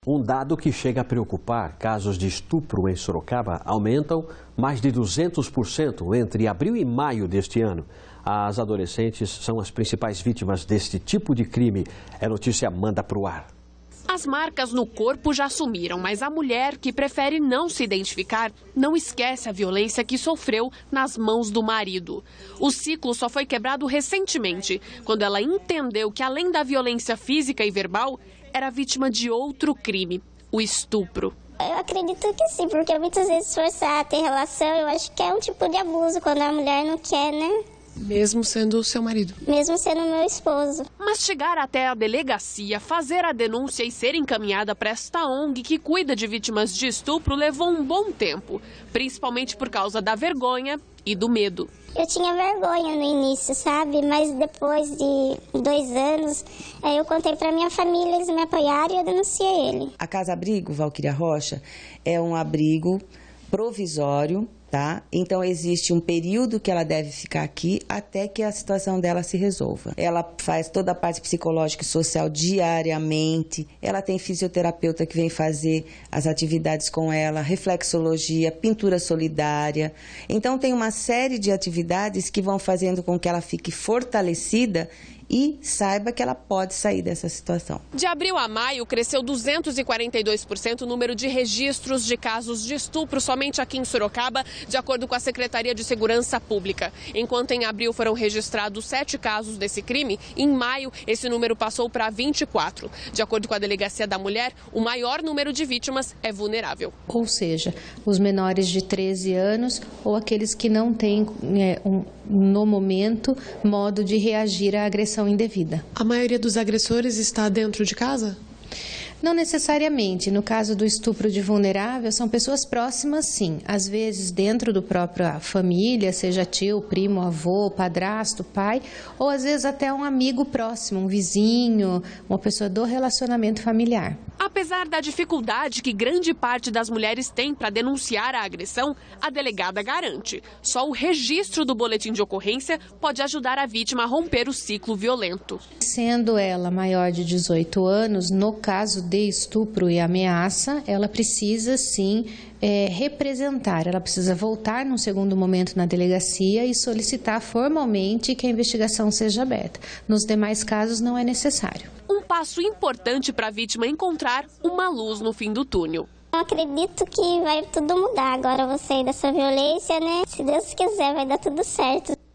Um dado que chega a preocupar: casos de estupro em Sorocaba aumentam mais de 200% entre abril e maio deste ano. As adolescentes são as principais vítimas deste tipo de crime. É notícia Manda Pro Ar. As marcas no corpo já sumiram, mas a mulher, que prefere não se identificar, não esquece a violência que sofreu nas mãos do marido. O ciclo só foi quebrado recentemente, quando ela entendeu que, além da violência física e verbal, era vítima de outro crime, o estupro. Eu acredito que sim, porque muitas vezes forçar a ter relação, eu acho que é um tipo de abuso quando a mulher não quer, né? Mesmo sendo o seu marido? Mesmo sendo meu esposo. Mas chegar até a delegacia, fazer a denúncia e ser encaminhada para esta ONG que cuida de vítimas de estupro levou um bom tempo, principalmente por causa da vergonha e do medo. Eu tinha vergonha no início, sabe? Mas depois de 2 anos, eu contei para minha família, eles me apoiaram e eu denunciei ele. A Casa Abrigo Valquíria Rocha é um abrigo provisório, tá? Então existe um período que ela deve ficar aqui até que a situação dela se resolva. Ela faz toda a parte psicológica e social diariamente. Ela tem fisioterapeuta que vem fazer as atividades com ela, reflexologia, pintura solidária. Então tem uma série de atividades que vão fazendo com que ela fique fortalecida e saiba que ela pode sair dessa situação. De abril a maio, cresceu 242% o número de registros de casos de estupro somente aqui em Sorocaba, de acordo com a Secretaria de Segurança Pública. Enquanto em abril foram registrados 7 casos desse crime, em maio esse número passou para 24. De acordo com a Delegacia da Mulher, o maior número de vítimas é vulnerável. Ou seja, os menores de 13 anos ou aqueles que não têm, no momento, modo de reagir à agressão indevida. A maioria dos agressores está dentro de casa? Não necessariamente. No caso do estupro de vulnerável, são pessoas próximas, sim. Às vezes, dentro do própria família, seja tio, primo, avô, padrasto, pai, ou às vezes até um amigo próximo, um vizinho, uma pessoa do relacionamento familiar. Apesar da dificuldade que grande parte das mulheres tem para denunciar a agressão, a delegada garante: só o registro do boletim de ocorrência pode ajudar a vítima a romper o ciclo violento. Sendo ela maior de 18 anos, no caso de estupro e ameaça, ela precisa sim representar, ela precisa voltar num segundo momento na delegacia e solicitar formalmente que a investigação seja aberta. Nos demais casos não é necessário. Um passo importante para a vítima encontrar uma luz no fim do túnel. Eu acredito que vai tudo mudar agora, eu vou sair dessa violência, né? Se Deus quiser, vai dar tudo certo.